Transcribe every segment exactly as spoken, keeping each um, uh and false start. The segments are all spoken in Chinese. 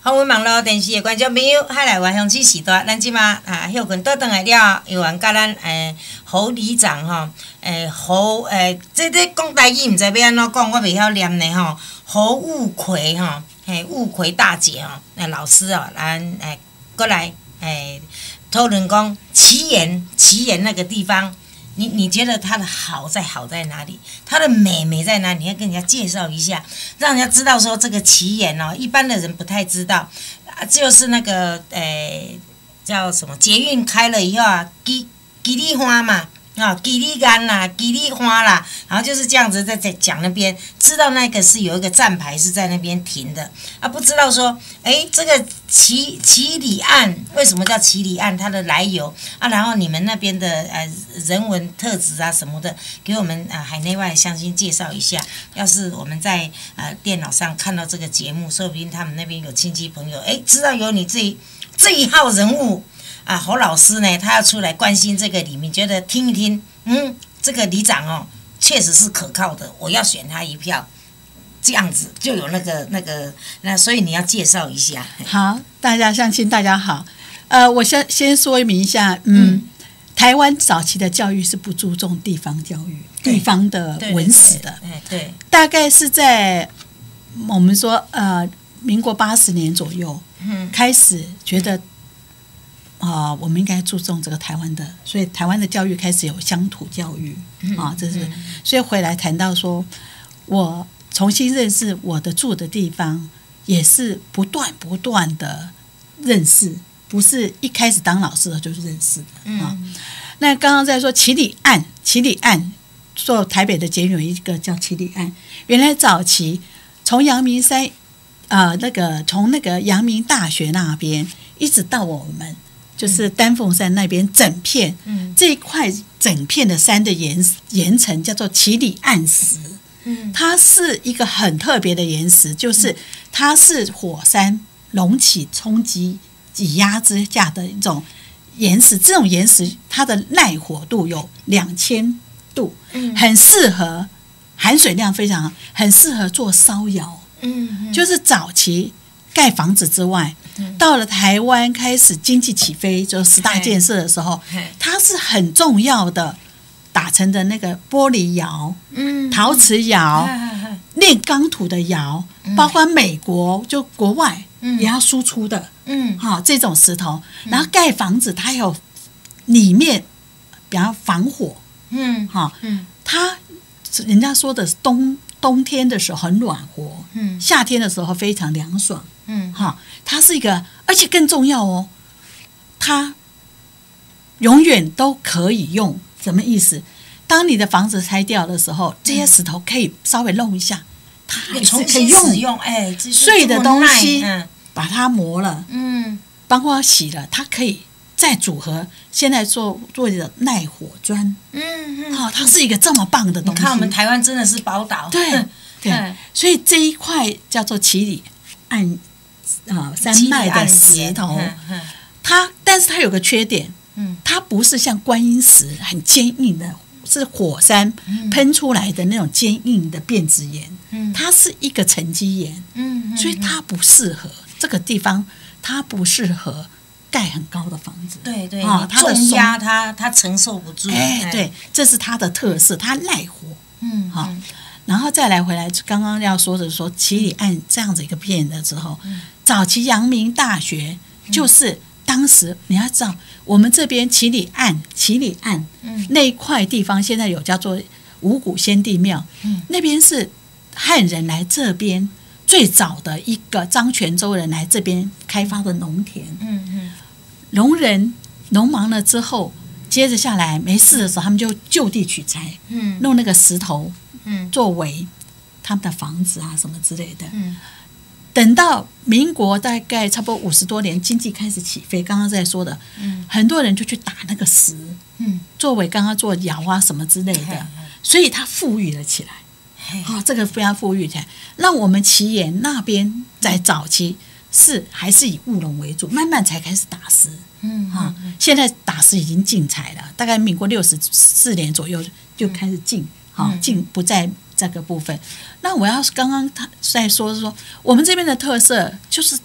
访问网络电视的观众朋友，海内外乡亲时代，咱即马啊休困倒转来了，又愿甲咱诶侯里长吼，诶侯诶，这这讲台语毋知要安怎讲，我袂晓念呢吼。侯务葵吼，嘿务葵大姐吼，诶老师哦，咱诶过来诶讨论讲奇岩奇岩那个地方。你你觉得它的好在好在哪里？它的美美在哪里？你要跟人家介绍一下，让人家知道说这个奇岩哦，一般的人不太知道啊，就是那个诶、呃、叫什么捷运开了以后啊，吉吉利花嘛。啊，吉利干啦，吉利花啦，然后就是这样子在在讲那边，知道那个是有一个站牌是在那边停的，啊，不知道说，哎，这个奇奇里岸为什么叫奇里岸，它的来由啊，然后你们那边的呃人文特质啊什么的，给我们啊、呃、海内外乡亲介绍一下。要是我们在呃电脑上看到这个节目，说不定他们那边有亲戚朋友，哎，知道有你这一这一号人物。啊，侯老师呢，他要出来关心这个里面，觉得听一听，嗯，这个里长哦，确实是可靠的，我要选他一票，这样子就有那个那个，那所以你要介绍一下。 好，大家乡亲大家好，呃，我先先说明一下，嗯，嗯台湾早期的教育是不注重地方教育、地方的文史的， 对 对, 对, 对， 大概是在我们说呃民国八十年左右，嗯，开始觉得。啊、呃，我们应该注重这个台湾的，所以台湾的教育开始有乡土教育啊，这是，所以回来谈到说，我重新认识我的住的地方，也是不断不断的认识，不是一开始当老师的就是认识的啊。那刚刚在说七里岸，七里岸做台北的捷运有一个叫七里岸，原来早期从阳明山，呃，那个从那个阳明大学那边一直到我们。就是丹凤山那边整片，嗯、这一块整片的山的岩岩层叫做奇里岸石，嗯、它是一个很特别的岩石，就是它是火山隆起冲击挤压之下的一种岩石。这种岩石它的耐火度有两千度，嗯、很适合含水量非常好，很适合做烧窑。嗯、就是早期盖房子之外。到了台湾开始经济起飞，就十大建设的时候，它是很重要的打成的那个玻璃窑、嗯、陶瓷窑、炼钢土的窑，嗯、包括美国就国外也要输出的，嗯，哈、哦、这种石头，然后盖房子它有里面，比方防火，嗯，哈、哦，嗯，它人家说的冬冬天的时候很暖和，嗯，夏天的时候非常凉爽。嗯，哈，它是一个，而且更重要哦，它永远都可以用。什么意思？当你的房子拆掉的时候，这些石头可以稍微弄一下，它还是可以用。用哎，碎的东西，嗯、把它磨了，嗯，包括洗了，它可以再组合。现在做做的耐火砖，嗯嗯，好、哦，它是一个这么棒的东西。 你看我们台湾真的是宝岛， 对对，所以这一块叫做奇里岸。啊，山脉的石头，它但是它有个缺点，它不是像观音石很坚硬的，是火山喷出来的那种坚硬的变质岩，它是一个沉积岩，所以它不适合这个地方，它不适合盖很高的房子， 对对，啊，它重压它它承受不住， 哎，对，这是它的特色，它耐火，嗯，好。然后再来回来，刚刚要说的说奇里岸这样子一个片的时候，嗯、早期阳明大学就是当时你要知道，我们这边奇里岸、奇里岸、嗯、那一块地方，现在有叫做五谷先帝庙，嗯、那边是汉人来这边最早的一个漳泉州人来这边开发的农田，嗯嗯、农人农忙了之后，接着下来没事的时候，他们就就地取材，嗯、弄那个石头。嗯，作为他们的房子啊什么之类的。嗯，等到民国大概差不多五十多年，经济开始起飞，刚刚在说的，嗯，很多人就去打那个石，嗯，作为刚刚做窑啊什么之类的，所以它富裕了起来。啊、哦，这个非常富裕起来。那我们奇岩那边在早期是还是以务农为主，慢慢才开始打石。嗯，啊、哦，现在打石已经禁采了，大概民国六十四年左右就开始禁。好，进不在这个部分。那我要刚刚他在说说，我们这边的特色就是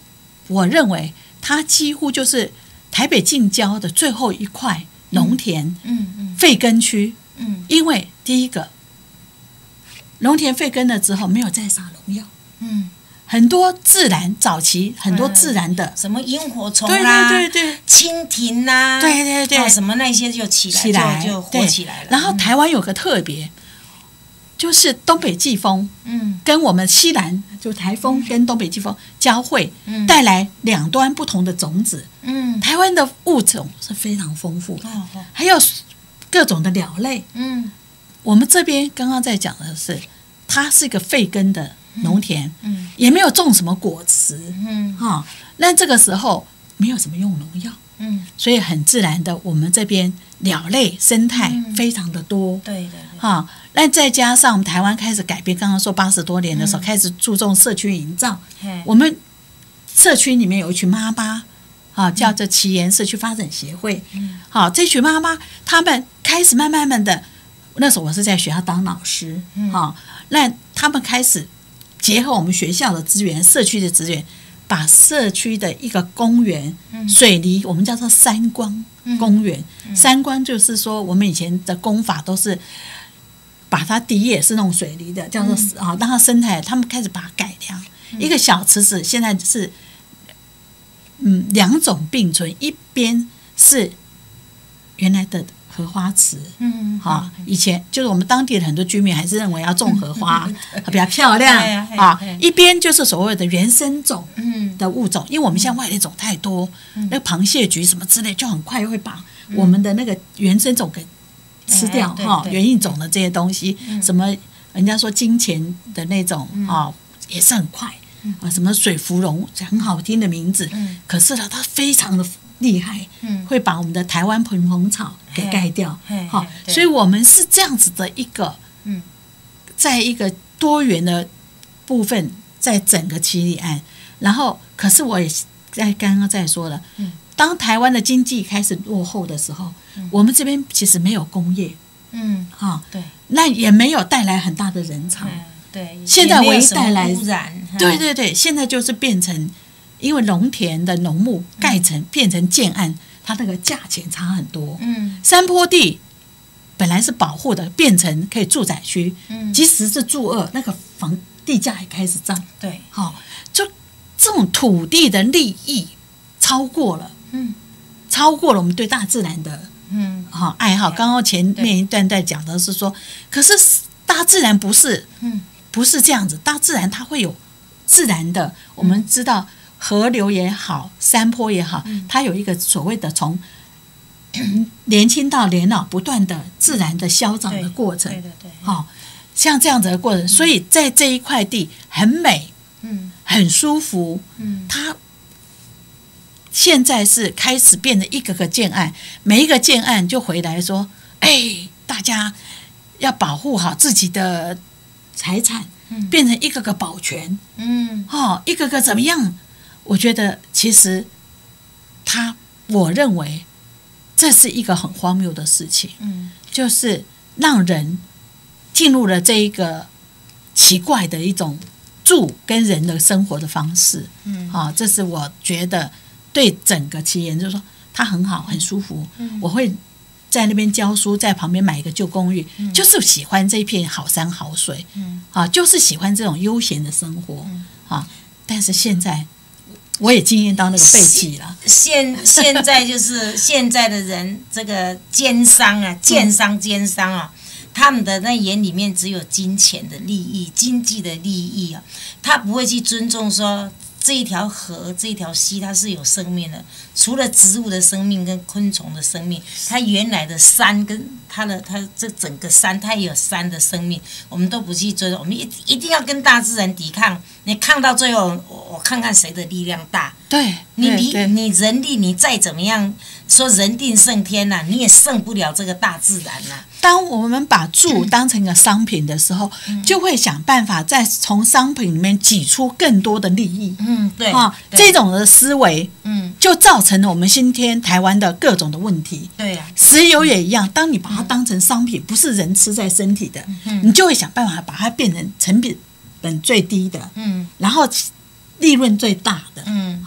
我认为它几乎就是台北近郊的最后一块农田， 嗯嗯废耕区。 嗯因为第一个，农田废耕了之后没有再撒农药， 嗯， 很多自然早期很多自然的， 什么萤火虫对啦， 对对对， 蜻蜓啦， 对对对啊什么那些就起来， 起来就就活对起来了。 然后台湾有个特别，就是东北季风嗯跟我们西南就台风跟东北季风交汇， 嗯带来两端不同的种子。 嗯台湾的物种是非常丰富的， 哦哦还有各种的鸟类。 嗯我们这边刚刚在讲的是，它是一个废耕的农田， 嗯也没有种什么果实嗯哈。那这个时候没有什么用农药， 嗯， 所以很自然的，我们这边鸟类生态嗯非常的多。 对对对， 哈，那再加上我们台湾开始改变，刚刚说八十多年的时候、 嗯开始注重社区营造， 嘿我们社区里面有一群妈妈，啊，叫做奇岩社区发展协会， 嗯好，这群妈妈她们开始慢慢慢的，那时候我是在学校当老师， 嗯好，那他们开始结合我们学校的资源、社区的资源，把社区的一个公园、 嗯水泥，我们叫做山光嗯公园。山光就是说，我们以前的工法都是把它底也是那种水泥的，叫做啊，让它生态，他们开始把它改良。一个小池子现在是嗯两种并存，一边是原来的荷花池。 嗯哈，以前就是我们当地的很多居民还是认为要种荷花，比较漂哎亮呀哎啊哎。 一边就是所谓的原生种嗯的物种，因为我们现在外来种太多，那个螃蟹菊什么之类，就很快会把我们的那个原生种给吃掉哈。 哎对对原异种的这些东西， 嗯什么人家说金钱的那种嗯啊，也是很快啊。什么水芙蓉，很好听的名字， 嗯可是呢，它非常的厉害， 嗯会把我们的台湾蓬蓬草给盖掉嘿嘿。 好嘿，对所以我们是这样子的一个， 嗯在一个多元的部分，在整个七里岸。然后，可是我也在刚刚在说了， 嗯当台湾的经济开始落后的时候，我们这边其实没有工业嗯， 啊， 对， 那也没有带来很大的人潮。 嗯对， 现在唯一带来也没有什么污染， 对对对，现在就是变成，因为农田的农牧盖成变成建案，它那个价钱差很多。 嗯山坡地本来是保护的，变成可以住宅区， 嗯， 即使是住二，那个房地价也开始涨。 对， 好、就这种土地的利益超过了， 嗯超过了我们对大自然的嗯哈、爱好。刚刚前面一段在讲的是说，可是大自然不是嗯不是这样子，大自然它会有自然的，我们知道河流也好，山坡也好，它有一个所谓的从年轻到年老不断的自然的消长的过程。 对对对， 好、像这样子的过程，所以在这一块地很美， 嗯很舒服。 嗯它现在是开始变得一个个建案，每一个建案就回来说：“哎，大家要保护好自己的财产， 嗯变成一个个保全， 嗯哦，一个个怎么样？”我觉得其实他，我认为这是一个很荒谬的事情， 嗯就是让人进入了这一个奇怪的一种住跟人的生活的方式。 嗯啊，这是我觉得对整个奇岩，就是说它很好，很舒服。 嗯我会在那边教书，在旁边买一个旧公寓，就是喜欢这一片好山好水， 嗯啊，就是喜欢这种悠闲的生活嗯啊。但是现在我也经验到那个背弃了， 现现在就是现在的人，这个奸商啊，奸商奸商啊，他们的那眼里面只有金钱的利益、经济的利益啊，他不会去尊重说这一条河、这一条溪它是有生命的，除了植物的生命跟昆虫的生命，它原来的山跟它的它这整个山，它也有山的生命，我们都不去尊重，我们一一定要跟大自然抵抗。你抗到最后，我我看看谁的力量大。 对， 你你对对你人力，你再怎么样说人定胜天呐、你也胜不了这个大自然呐、 当我们把住当成一个商品的时候，就会想办法再从商品里面挤出更多的利益。 嗯，对啊， 对这种的思维嗯， 就造成了我们今天台湾的各种的问题。 对呀、 石油也一样，当你把它当成商品，不是人吃在身体的， 嗯你就会想办法把它变成成本最低的， 嗯然后利润最大的。 嗯哈、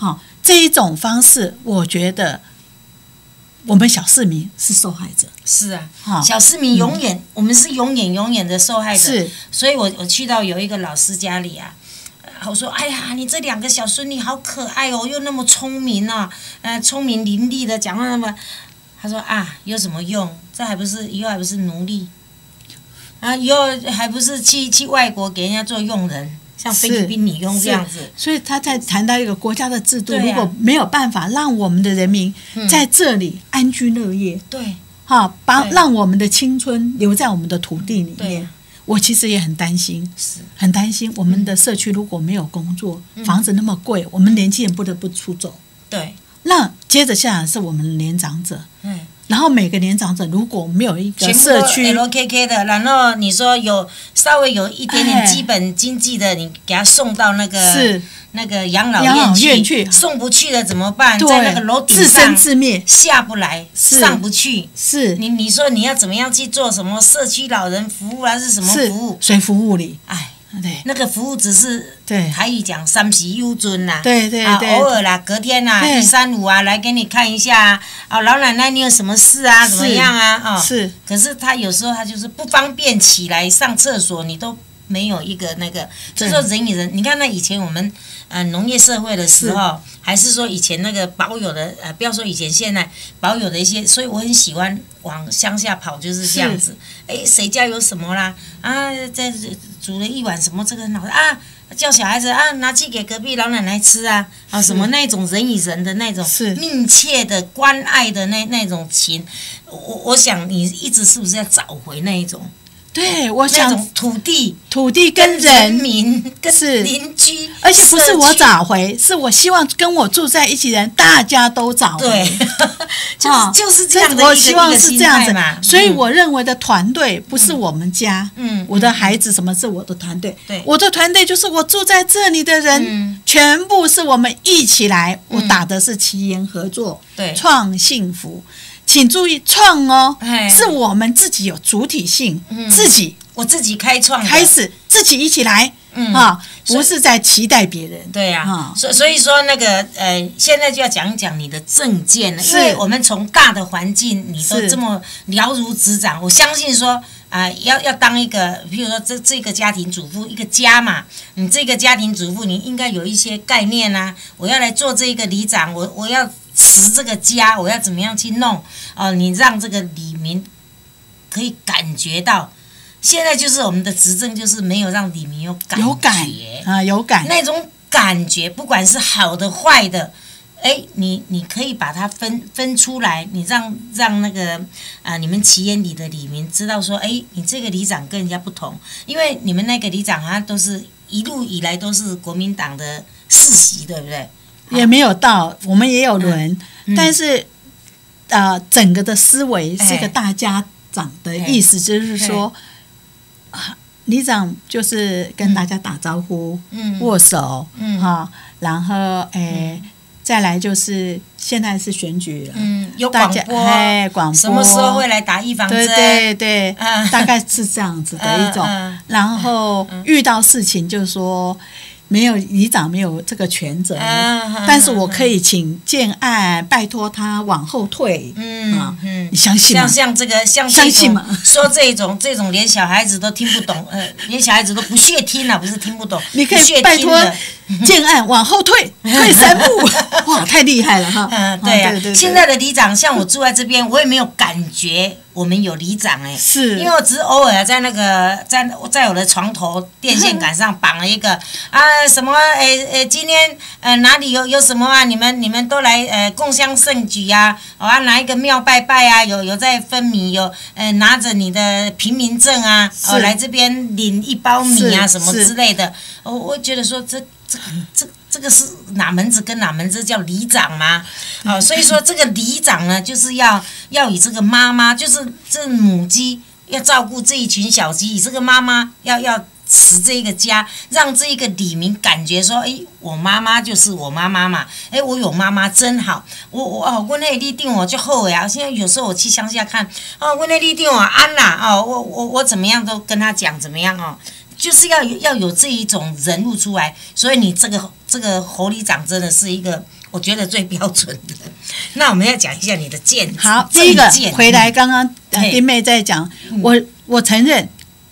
这一种方式，我觉得我们小市民是受害者。 是啊，小市民永远、嗯，我们是永远永远的受害者。 是， 所以我我去到有一个老师家里啊，我说，哎呀，你这两个小孙女好可爱哦，又那么聪明啊，呃，聪明伶俐的，讲话那么，他说啊，有什么用？这还不是以后还不是奴隶？啊，以后还不是去去外国给人家做佣人？像菲律宾女佣这样子， 所以他在谈到一个国家的制度，啊、如果没有办法让我们的人民在这里安居乐业， 对， 哈，把让我们的青春留在我们的土地里面，我其实也很担心，很担心我们的社区如果没有工作，嗯、房子那么贵，我们年轻人不得不出走， 对， 那接着下来是我们的年长者， 嗯。 然后每个年长者如果没有一个社区 L K K 的，然后你说有稍微有一点点基本经济的，你给他送到那个是那个养老院去， 院去送不去了怎么办？在那个楼顶上自生自灭， 下不来，上不去。 是你你说你要怎么样去做什么社区老人服务还是什么服务？ 谁服务你？ 哎。 对， 那个服务只是对台语讲三时有准呐， 对对对， 啊，偶尔啦，隔天呐，一三五啊，来给你看一下啊，啊，老奶奶你有什么事啊？怎么样啊？啊， 是， 可是他有时候他就是不方便起来上厕所，你都没有一个那个，就说人与人，你看那以前我们呃农业社会的时候，还是说以前那个保有的呃，不要说以前现在保有的一些，所以我很喜欢往乡下跑，就是这样子。哎，谁家有什么啦？啊，在煮了一碗什么这个那啊，叫小孩子啊拿去给隔壁老奶奶吃啊，啊什么那种人与人的那种密切的关爱的那那种情，我我想你一直是不是要找回那一种？ 对，我想那种土地、 土地跟人、 人民、跟邻居， 而且不是我找回，是我希望跟我住在一起的人，大家都找回。 对，就是就是这样的一个我希望是这样子嘛。 所以我认为的团队不是我们家， 嗯， 我的孩子什么是我的团队？ 对， 我的团队就是我住在这里的人， 嗯、 全部是我们一起来。我打的是奇言合作， 对， 创幸福。请注意，创哦， 哎、 是我们自己有主体性， 嗯、 自己我自己开创， 开始自己一起来， 嗯啊，不是在期待别人。 对呀、 啊， 所、嗯、所以说那个呃，现在就要讲一讲你的政见了，因为我们从大的环境你都这么了如指掌，我相信说啊、呃，要要当一个，比如说这这个家庭主妇，一个家嘛，你这个家庭主妇，你应该有一些概念啊，我要来做这个里长，我我要持这个家，我要怎么样去弄？哦、呃，你让这个里民可以感觉到。现在就是我们的执政，就是没有让里民有感觉， 有感啊，有感那种感觉，不管是好的坏的，哎，你你可以把它分分出来，你让让那个啊、呃，你们旗眼里的里民知道说，哎，你这个里长跟人家不同，因为你们那个里长好像都是一路以来都是国民党的世袭，对不对？ 也没有到，我们也有轮，嗯嗯、但是呃，整个的思维是个大家长的意思，就是说。里长就是跟大家打招呼， 嗯、 握手， 嗯、 哈，然后诶、嗯，再来就是现在是选举了， 嗯，有广播， 哎，广播， 什么时候会来打预防针？ 对对对， 嗯、 大概是这样子的一种。 嗯、 然后遇到事情就是说。没有里长没有这个权责， 嗯、 但是我可以请建案，拜托他往后退。 嗯啊、 嗯， 你相信吗？ 像像这个像这种说这种这种连小孩子都听不懂，呃，连小孩子都不屑听了，不是听不懂， 你可以拜托建案往后退，退三步，哇，太厉害了哈！ 嗯，对呀、啊， 对对对， 现在的里长像我住在这边，我也没有感觉。我们有里长哎、欸， 是因为我只是偶尔在那个在在我的床头电线杆上绑了一个啊什么诶诶，今天呃哪里有有什么啊？你们你们都来呃共襄盛举呀、啊！啊哪一个庙拜拜啊？有有在分米，有呃拿着你的平民证啊，哦来这边领一包米啊什么之类的。我我觉得说这这这。这个是哪门子跟哪门子叫里长吗？哦，所以说这个里长呢，就是要要以这个妈妈，就是这母鸡要照顾这一群小鸡，以这个妈妈要要持这个家，让这一个里民感觉说，哎，我妈妈就是我妈妈嘛，哎，我有妈妈真好，我我哦，我那里定我就后悔啊。现在有时候我去乡下看，哦，我那里定我安啦，哦，我我我怎么样都跟他讲怎么样哦。就是要有要有这一种人物出来，所以你这个这个侯里长真的是一个， 我觉得最标准的。那我们要讲一下你的见好，第一个回来，刚刚丁妹在讲，我我承认，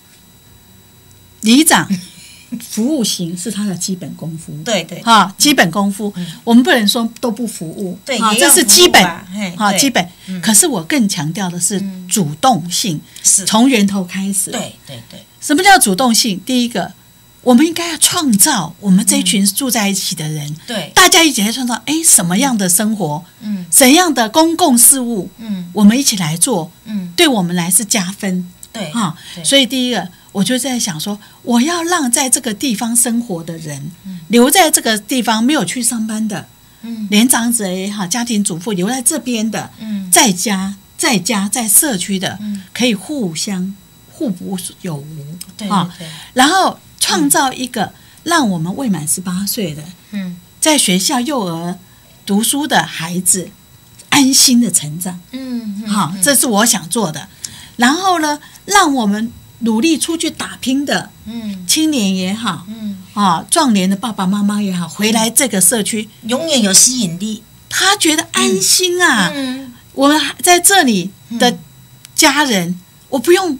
里长服务型是他的基本功夫， 对对， 哈，基本功夫，我们不能说都不服务， 对， 这是基本， 哈， 基本。可是我更强调的是主动性，从源头开始， 对对对。 什么叫主动性？第一个，我们应该要创造我们这一群住在一起的人， 对， 大家一起来创造，哎，什么样的生活，嗯，怎样的公共事务，嗯，我们一起来做，嗯，对我们来是加分， 对， 哈，所以第一个。我就在想说，我要让在这个地方生活的人，嗯、留在这个地方没有去上班的，嗯、连长者也好，家庭主妇留在这边的，嗯、在家在家在社区的，嗯、可以互相互补有无， 对啊， 然后创造一个让我们未满十八岁的，嗯、在学校幼儿读书的孩子安心的成长，嗯，好、嗯，这是我想做的。然后呢，让我们努力出去打拼的，嗯，青年也好，嗯，啊，壮年的爸爸妈妈也好，回来这个社区， 永远有吸引力。 他觉得安心啊，嗯，我们在这里的家人，嗯、我不用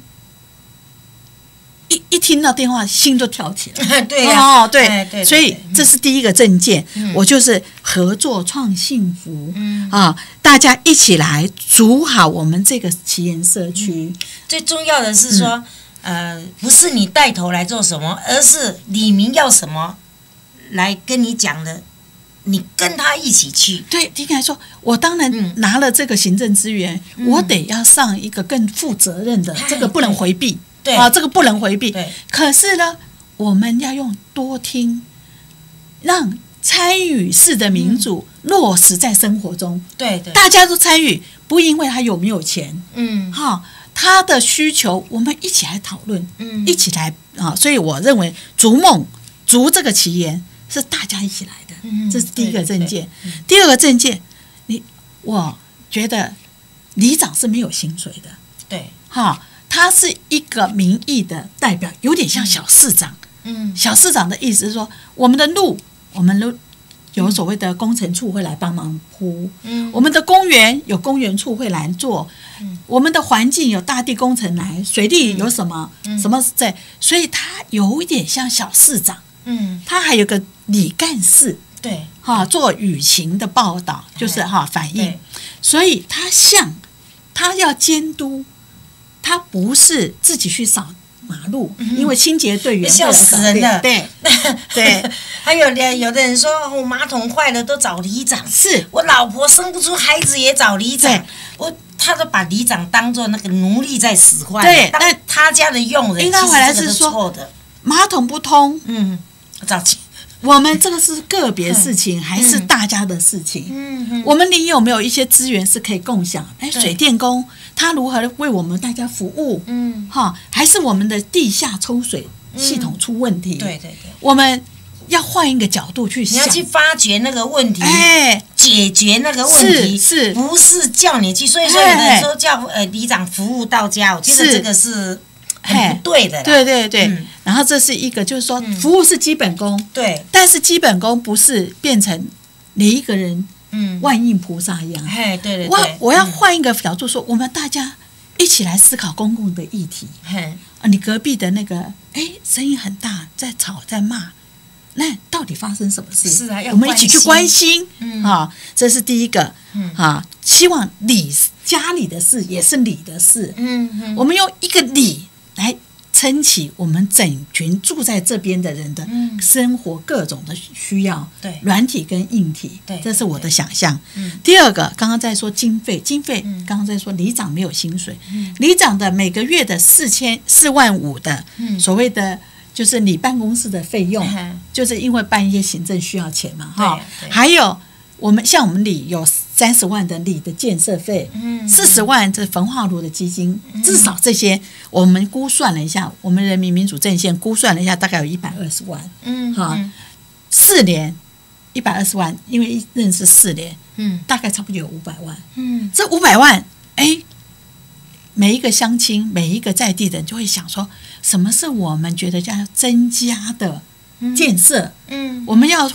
一一听到电话心就跳起来， 对呀、啊， 哦，对，哎、对对对，所以这是第一个政见，嗯、我就是合作创幸福，嗯啊，大家一起来组好我们这个奇岩社区。 嗯、最重要的是说。嗯呃，不是你带头来做什么，而是里民要什么来跟你讲的，你跟他一起去。 对，听起来说，我当然拿了这个行政资源，嗯、我得要上一个更负责任的，嗯、这个不能回避。 对啊，这个不能回避。 对， 可是呢，我们要用多听，让参与式的民主落实在生活中。 对对， 大家都参与，不因为他有没有钱。 嗯， 哈。他的需求，我们一起来讨论，嗯，一起来啊，所以我认为逐梦逐这个奇岩是大家一起来的，嗯，这是第一个政见。第二个政见，你我觉得里长是没有薪水的， 对， 哈，他是一个民意的代表，有点像小市长，嗯，小市长的意思是说，我们的路，我们路。有所谓的工程处会来帮忙铺，嗯，我们的公园有公园处会来做，嗯，我们的环境有大地工程来，水利有什么、嗯、什么在，所以他有一点像小市长，嗯，他还有个里干事， 对， 哈，做舆情的报道，就是哈反映，所以他像他要监督，他不是自己去扫。马路，因为清洁队员笑死人了。 对对， 还有的有的人说，我马桶坏了都找里长， 是我老婆生不出孩子也找里长，我他都把里长当做那个奴隶在使唤。 对， 那他家的佣人， 应该回来是说马桶不通， 嗯，找钱。 我们这个是个别事情，还是大家的事情？嗯嗯，我们里有没有一些资源是可以共享？哎，水电工他如何为我们大家服务？嗯，哈，还是我们的地下抽水系统出问题？ 对对对， 我们要换一个角度去想， 你要去发掘那个问题， 哎， 解决那个问题， 是不是叫你去？所以说，有的人说叫呃里长服务到家，我觉得这个是。很不对的， 对对对、嗯。然后这是一个，就是说，服务是基本功， 对、嗯。 但是基本功不是变成你一个人，嗯，万应菩萨一样。 嘿，对对对。 我我要换一个角度说，我们大家一起来思考公共的议题。嘿，啊，你隔壁的那个，哎，声音很大，在吵在骂，那到底发生什么事？ 是啊， 我们一起去关心。嗯，啊，这是第一个。嗯，啊，希望理家里的事也是理的事。嗯嗯，我们用一个理。来撑起我们整群住在这边的人的生活各种的需要，对，软体跟硬体，对，这是我的想象。嗯、第二个，刚刚在说经费，经费，嗯、刚刚在说里长没有薪水，嗯、里长的每个月的四千四万五的、嗯、所谓的就是你办公室的费用，嗯、就是因为办一些行政需要钱嘛，哈，还有。我们像我们里有三十万的里的建设费，嗯，四十万这焚化炉的基金，嗯、至少这些我们估算了一下，我们人民民主阵线估算了一下，大概有一百二十万，嗯，好，四年一百二十万，因为一任是四年，嗯，大概差不多有五百万，嗯，这五百万，哎，每一个乡亲，每一个在地人就会想说，什么是我们觉得要增加的建设，嗯，嗯我们要花。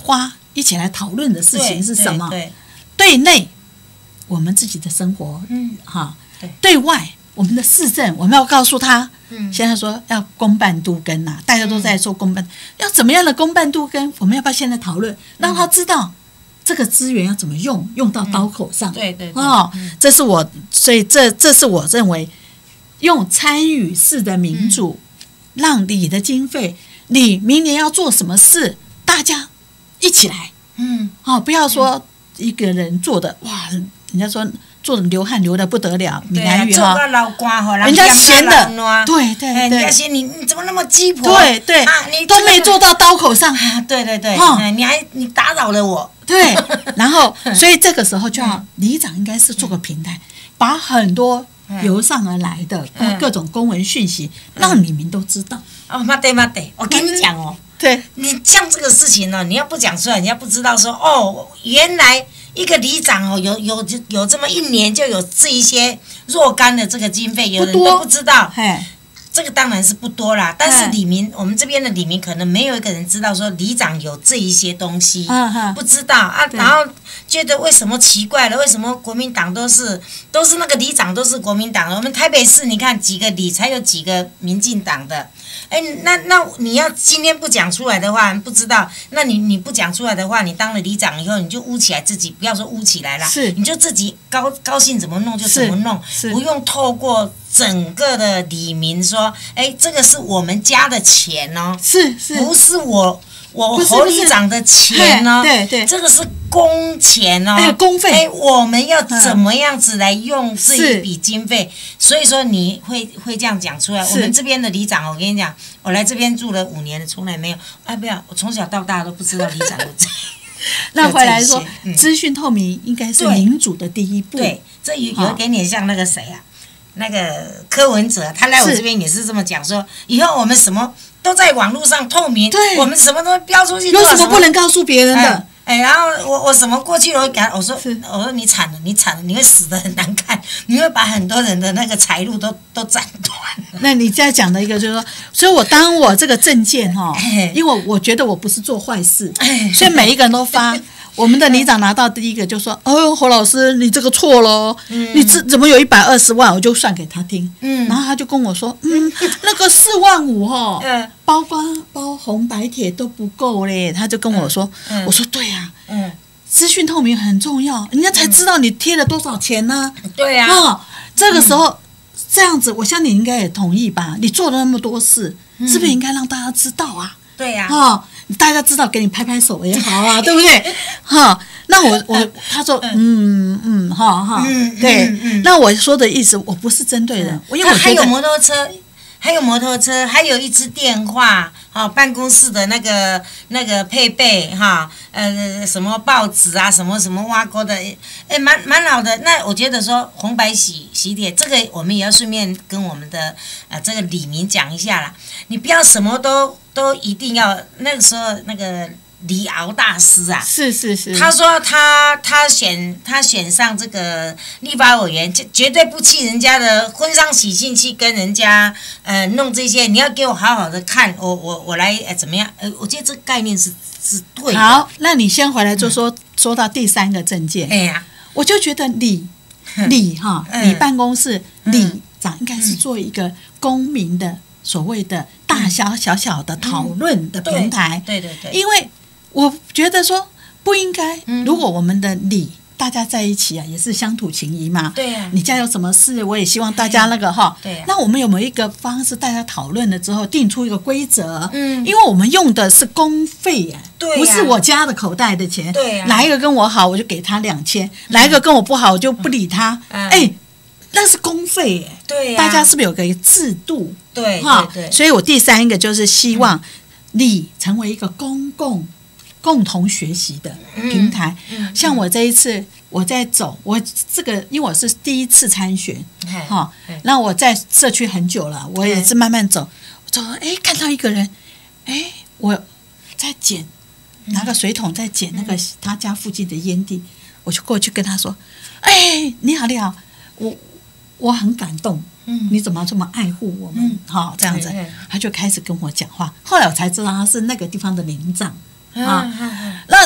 一起来讨论的事情是什么？ 对， 对内我们自己的生活，嗯，哈，对，对外我们的市政，我们要告诉他，嗯，现在说要公办都更呐、啊，大家都在说公办，嗯、要怎么样的公办都更？我们要不要现在讨论，让他知道这个资源要怎么用，用到刀口上？ 嗯、对对对哦， 嗯、 这是我，所以这这是我认为用参与式的民主，嗯、让你的经费，你明年要做什么事，大家一起来，嗯，哦，不要说一个人做的，哇，人家说。做的流汗流的不得了，闽南语哈，人家嫌的，对对对， 人家嫌你你怎么那么鸡婆？ 对对，啊、你都没做到刀口上， 啊、对对对，哦、你还你打扰了我， 对，然后所以这个时候就要里长应该是做个平台，把很多由上而来的各种公文讯息，让你们都知道。 哦，妈对妈对，我跟你讲哦， 对， 你像这个事情呢，你要不讲出来，人家不知道说哦，原来。一个里长哦，有有有这么一年就有这一些若干的这个经费，有人都不知道。这个当然是不多啦，但是里民我们这边的里民可能没有一个人知道说里长有这一些东西，不知道啊，然后觉得为什么奇怪了？为什么国民党都是都是那个里长都是国民党的？我们台北市你看几个里才有几个民进党的？哎，那那你要今天不讲出来的话，不知道。那你你不讲出来的话，你当了里长以后，你就捂起来自己，不要说捂起来啦， 是， 你就自己高高兴怎么弄就怎么弄，不用透过整个的里民说，哎，这个是我们家的钱哦， 是是， 不是我。我侯里长的钱呢？ 对对， 这个是公钱哦， 哎，公费。 哎，我们要怎么样子来用这一笔经费？所以说你会会这样讲出来。我们这边的里长，我跟你讲，我来这边住了五年了，从来没有。哎，不要，我从小到大都不知道里长有这。 那回来说，资讯透明应该是民主的第一步。 对，这有有一点点像那个谁啊，那个柯文哲，他来我这边也是这么讲说，以后我们什么。都在网络上透明， 对， 我们什么都标出去， 有什么不能告诉别人的？ 哎，哎然后我我什么过去了，我给他我说我说你惨了，你惨了，你会死得很难看，你会把很多人的那个财路都都斩断。 那你再讲的一个就是说，所以我当我这个证件哈，因为我我觉得我不是做坏事，所以每一个人都发。我们的里长拿到第一个就说：“哦，侯老师，你这个错了，嗯、你这怎么有一百二十万？”我就算给他听，嗯、然后他就跟我说：“嗯，那个四万五哈，嗯、包包包红白帖都不够嘞。”他就跟我说：“嗯、我说对呀、啊，嗯，资讯透明很重要，人家才知道你贴了多少钱呢、啊。” 对呀、啊， 哦，这个时候、嗯、这样子，我相信你应该也同意吧？你做了那么多事，嗯、是不是应该让大家知道啊？ 对呀、 啊，哦。大家知道，给你拍拍手也好啊，对不对？哈，那我我他说嗯嗯哈哈，对，那我说的意思，我不是针对人，因为我还有摩托车，还有摩托车，还有一支电话，哈，办公室的那个那个配备哈，呃，什么报纸啊，什么什么挖沟的，哎，蛮蛮好的。那我觉得说红白喜喜帖，这个我们也要顺便跟我们的呃这个里民讲一下啦，你不要什么都。都一定要那个时候那个李敖大师啊， 是是是， 他说他他选他选上这个立法委员，绝对不弃人家的婚丧喜庆去跟人家呃弄这些，你要给我好好的看，我我我来呃怎么样？呃，我觉得这个概念是是对的。 好，那你先回来就说、嗯、说到第三个证件， 哎呀， 我就觉得李李哈李办公室李长应该是做一个公民的。所谓的大小小小的讨论的平台， 嗯、对, 对对对， 因为我觉得说不应该，嗯、如果我们的里大家在一起啊，也是乡土情谊嘛， 对呀、啊， 你家有什么事，我也希望大家那个哈， 对、啊， 那我们有没有一个方式，大家讨论了之后定出一个规则？嗯，因为我们用的是公费呀、啊， 对、啊， 不是我家的口袋的钱， 对、啊， 哪一个跟我好，我就给他两千，哪一个跟我不好，我就不理他，哎、嗯。欸那是公费耶， 对呀、 啊，大家是不是有个制度？ 对，哈，对， 所以我第三个就是希望你成为一个公共共同学习的平台。嗯嗯、像我这一次我在走，我这个因为我是第一次参选，哈，那我在社区很久了，我也是慢慢走，走，哎，看到一个人，哎，我在捡，拿个水桶在捡那个他家附近的烟蒂，我就过去跟他说，哎，你好，你好，我。我很感动，嗯，你怎么这么爱护我们？哈、嗯，这样子，他就开始跟我讲话。后来我才知道他是那个地方的领长啊。嗯、那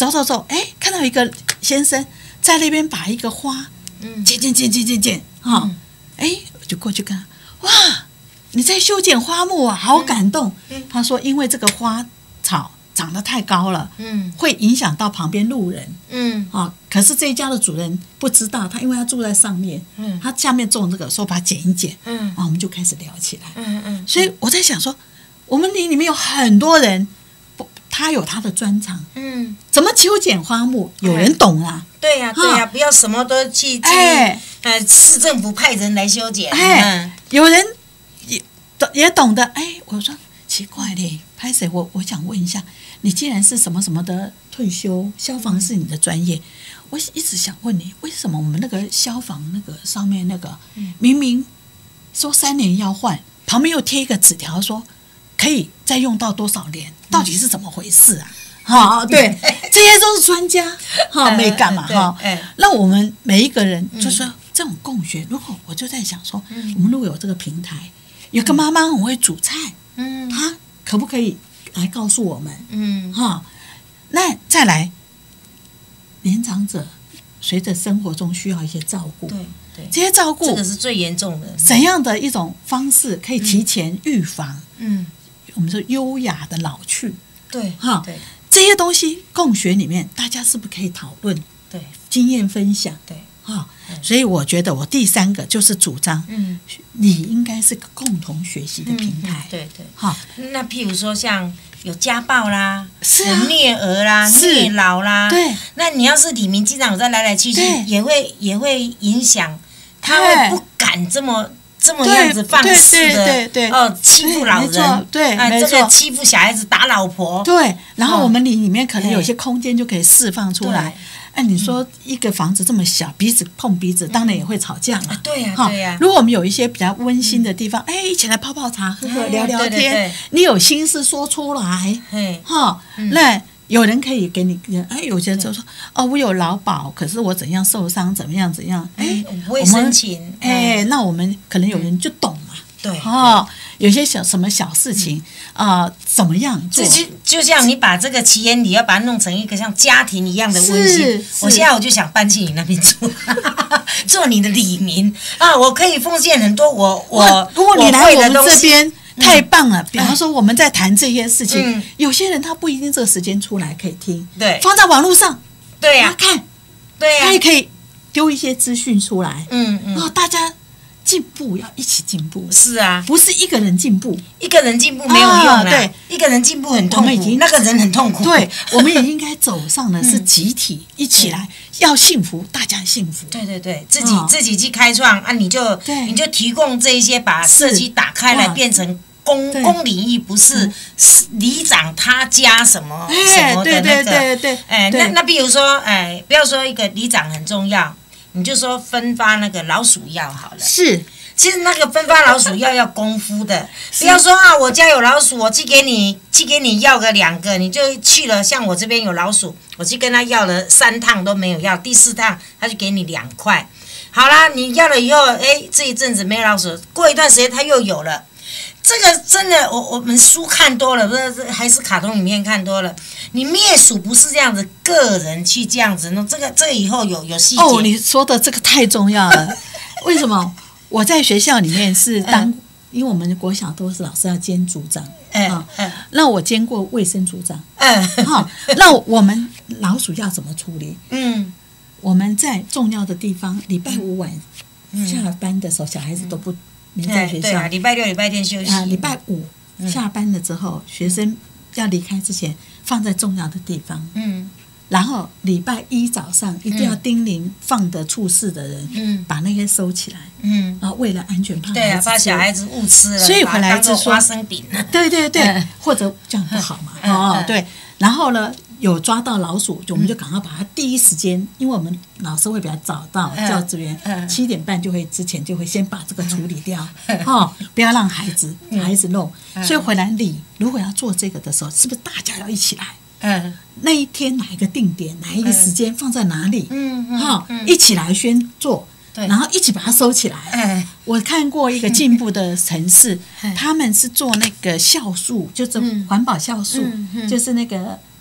走走走，哎，看到一个先生在那边把一个花，嗯，剪剪剪剪剪剪，哈，哎，我就过去看，哇，你在修剪花木啊，好感动。嗯，他说因为这个花草长得太高了，嗯，会影响到旁边路人，嗯，啊，可是这一家的主人不知道，他因为他住在上面，嗯，他下面种这个，说把它剪一剪，嗯，啊，我们就开始聊起来，嗯嗯，所以我在想说，我们里里面有很多人。他有他的专长，嗯，怎么修剪花木，有人懂啊。 对呀、啊，对呀、啊，不要什么都去去，哎，呃，市政府派人来修剪。 哎，嗯、有人也也懂得。哎，我说奇怪嘞，拍谁？我我想问一下，你既然是什么什么的退休，消防是你的专业，我一直想问你，为什么我们那个消防那个上面那个，嗯、明明说三年要换，旁边又贴一个纸条说。可以再用到多少年？到底是怎么回事啊？哈、哦，对，这些都是专家哈，没干嘛哈。那我们每一个人就说这种共学，如果我就在想说，我们如果有这个平台，有个妈妈很会煮菜，嗯，她可不可以来告诉我们？嗯，哈，那再来，年长者随着生活中需要一些照顾， 对。对， 这些照顾这个是最严重的。 怎样的一种方式可以提前预防？嗯，我们说优雅的老去， 对， 哈，对，这些东西共学里面，大家是不是可以讨论？ 对， 经验分享， 对， 哈，所以我觉得我第三个就是主张，嗯，你应该是个共同学习的平台， 嗯、对对， 哈。 那譬如说像有家暴啦， 是、啊、 有虐儿啦，虐老啦， 对， 那你要是里民经常有在来来去去，也会也会影响。他会不敢这么这么样子放肆的哦，欺负老人， 对， 啊，这个欺负小孩子打老婆， 对。然后我们里里面可能有些空间就可以释放出来。哎，你说一个房子这么小，彼此碰彼此，当然也会吵架嘛。 对呀，对呀。 如果我们有一些比较温馨的地方，哎，一起来泡泡茶、喝喝聊聊天，你有心事说出来，哈，那。有人可以给你，哎，有些人就说，哦，我有劳保，可是我怎样受伤，怎么样怎样，哎， 我会申请， 哎，那我们可能有人就懂嘛， 对， 哦，有些小什么小事情啊，怎么样做？ 就就像你把这个奇岩里要把它弄成一个像家庭一样的温馨，我现在我就想搬去你那边住，做你的里民啊，我可以奉献很多，我我如果你来我们这边。太棒了！比方说我们在谈这些事情，嗯、有些人他不一定这个时间出来可以听， 对， 放在网络上， 对呀、啊， 看， 对呀、啊， 他也可以丢一些资讯出来， 嗯嗯， 然后大家进步要一起进步， 是啊， 不是一个人进步， 一个人进步没有用啊，对，一个人进步很痛苦， 已经那个人很痛苦， 对，我们也应该走上的是集体一起来，要幸福，大家幸福， 对对对，自己自己去开创啊，你就你就提供这一些，把社区打开来变成。公公领域不是里长他家什么什么的那个，哎，那那比如说，哎，不要说一个里长很重要，你就说分发那个老鼠药好了。 是， 其实那个分发老鼠药要功夫的，不要说啊，我家有老鼠，我去给你去给你要个两个，你就去了。像我这边有老鼠，我去跟他要了三趟都没有要，第四趟他就给你两块。好啦，你要了以后，哎，这一阵子没有老鼠，过一段时间他又有了。这个真的，我我们书看多了，不是还是卡通影片看多了。你灭鼠不是这样子，个人去这样子弄，这个这个以后有有细节。 哦，你说的这个太重要了。为什么？我在学校里面是当，嗯、因为我们国小都是老师要兼组长，嗯、啊、嗯，那我兼过卫生组长，嗯，好，那我们老鼠要怎么处理？嗯，我们在重要的地方，礼拜五晚下班的时候，小孩子都不。没在学校， 对啊，礼拜六、礼拜天休息。 啊，礼拜五下班了之后，学生要离开之前，放在重要的地方。嗯。然后礼拜一早上一定要叮咛放得出事的人，嗯，把那些收起来。嗯。啊，为了安全，怕对啊，怕小孩子误吃了， 所以回来就说花生饼。 对对对，或者这样不好嘛。哦，对。然后呢？有抓到老鼠，就我们就赶快把它第一时间，因为我们老师会比较早到教职员，七点半就会之前就会先把这个处理掉，哈，不要让孩子孩子弄。所以回来理，如果要做这个的时候，是不是大家要一起来？嗯，那一天哪一个定点，哪一个时间放在哪里？嗯嗯，哈，一起来宣做。然后一起把它收起来。哎，我看过一个进步的城市，他们是做那个酵素，就是环保酵素，就是那个。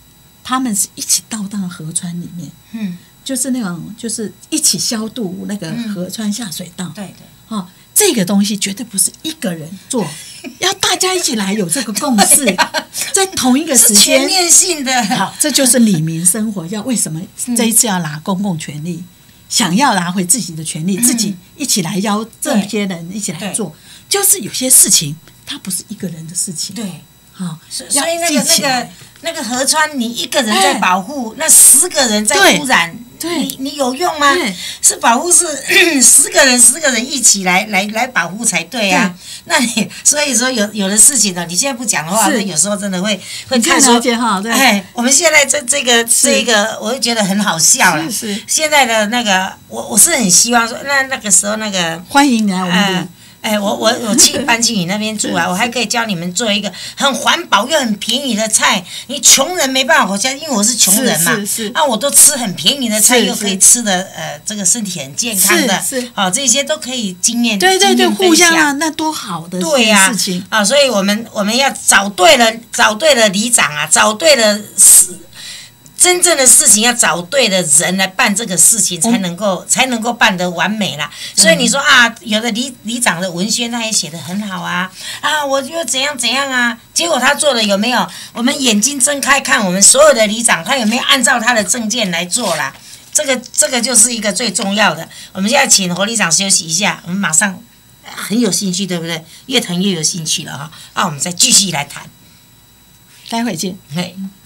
他们是一起倒到河川里面， 嗯， 就是那种就是一起消毒那个河川下水道。 对对， 哦，这个东西绝对不是一个人做，要大家一起来有这个共识，在同一个时是全间。 面性的。 好，这就是里民生活要为什么这一次要拿公共权利，想要拿回自己的权利，自己一起来邀这些人一起来做，就是有些事情它不是一个人的事情。 对， 好， 所以那个那个那个河川，你一个人在保护，那十个人在污染，你你有用吗？是保护是十个人十个人一起来来来保护才对啊。那你所以说有有的事情呢，你现在不讲的话，那有时候真的会会看说，哎，我们现在这这个这个，我就觉得很好笑了。 是是， 现在的那个，我我是很希望说，那那个时候那个欢迎你来我们。 哎，我我我去搬去你那边住啊，我还可以教你们做一个很环保又很便宜的菜。你穷人没办法活下去，因为我是穷人嘛， 是是是， 啊，我都吃很便宜的菜，又可以吃的呃，这个身体很健康的， 是是， 好、哦，这些都可以经验对对对，互相啊，那多好的对呀事情啊！所以我们我们要找对了，找对了里长啊，找对了事。真正的事情要找对的人来办这个事情，才能够、嗯、才能够办得完美啦。所以你说啊，有的里里长的文宣他也写得很好啊，啊，我就怎样怎样啊，结果他做的有没有？我们眼睛睁开看，我们所有的里长他有没有按照他的政见来做啦？这个这个就是一个最重要的。我们现在请侯里长休息一下，我们马上很有兴趣，对不对？越谈越有兴趣了哈。啊，我们再继续来谈， 待会见。 嘿。